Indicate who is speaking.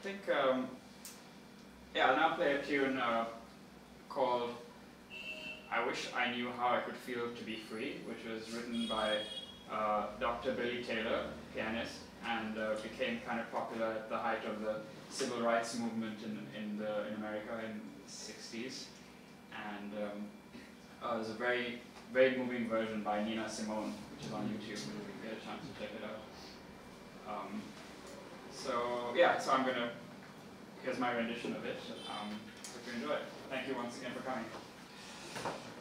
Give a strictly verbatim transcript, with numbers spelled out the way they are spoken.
Speaker 1: think, um, yeah, I'll now play a tune uh, called I Wish I Knew How I Could Feel to Be Free, which was written by uh, Doctor Billy Taylor, pianist, and uh, became kind of popular at the height of the civil rights movement in, in, the, in America in the sixties. And um, uh, there's a very, very moving version by Nina Simone, which is on YouTube, if you get a chance to check it out. Um, so, yeah, so I'm going to, here's my rendition of it. Um, hope you enjoy it. Thank you once again for coming.